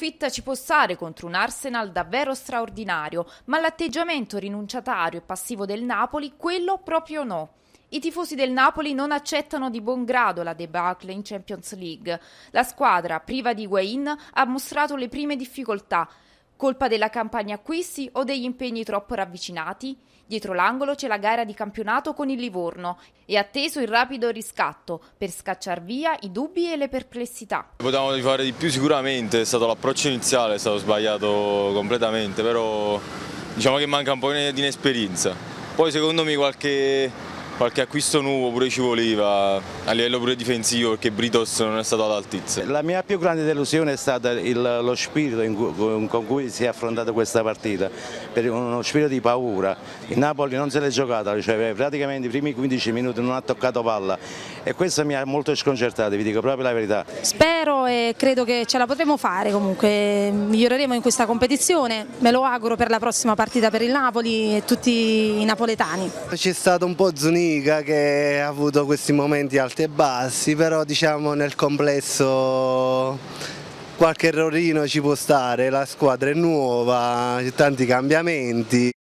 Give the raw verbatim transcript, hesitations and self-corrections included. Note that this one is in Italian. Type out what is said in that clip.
sconfitta ci può stare contro un Arsenal davvero straordinario, ma l'atteggiamento rinunciatario e passivo del Napoli, quello proprio no. I tifosi del Napoli non accettano di buon grado la debacle in Champions League. La squadra, priva di Higuaín, ha mostrato le prime difficoltà. Colpa della campagna acquisti o degli impegni troppo ravvicinati? Dietro l'angolo c'è la gara di campionato con il Livorno. È atteso il rapido riscatto per scacciar via i dubbi e le perplessità. Potevamo fare di più sicuramente, è stato l'approccio iniziale, è stato sbagliato completamente, però diciamo che manca un po' di inesperienza. Poi secondo me qualche... Qualche acquisto nuovo pure ci voleva, a livello pure difensivo, perché Britos non è stato all'altezza. La mia più grande delusione è stata il, lo spirito in cui, con cui si è affrontata questa partita, per uno spirito di paura. Il Napoli non se l'è giocata, cioè praticamente i primi quindici minuti non ha toccato palla e questo mi ha molto sconcertato, vi dico proprio la verità. Spero e credo che ce la potremo fare comunque, miglioreremo in questa competizione, me lo auguro per la prossima partita per il Napoli e tutti i napoletani. C'è stato un po' Zuniga che ha avuto questi momenti alti e bassi, però diciamo nel complesso qualche errorino ci può stare, la squadra è nuova, c'è tanti cambiamenti.